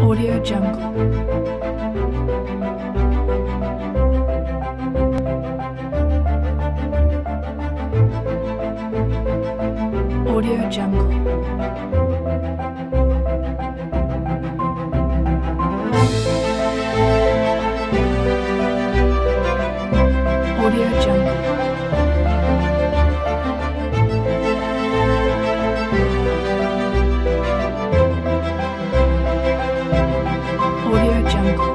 Audio Jungle. Audio Jungle. Audio Jungle. Audio Jungle.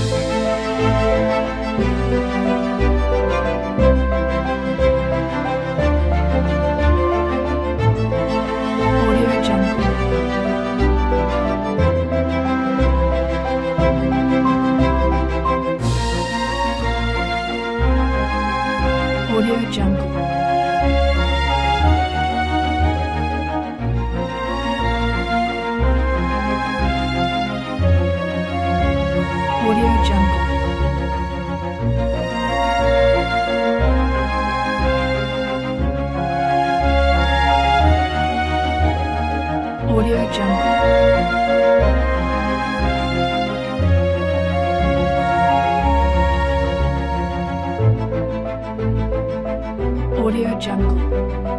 Audio Jungle. Audio Jungle. Audio Jungle. Audio Jungle. Audio Jungle.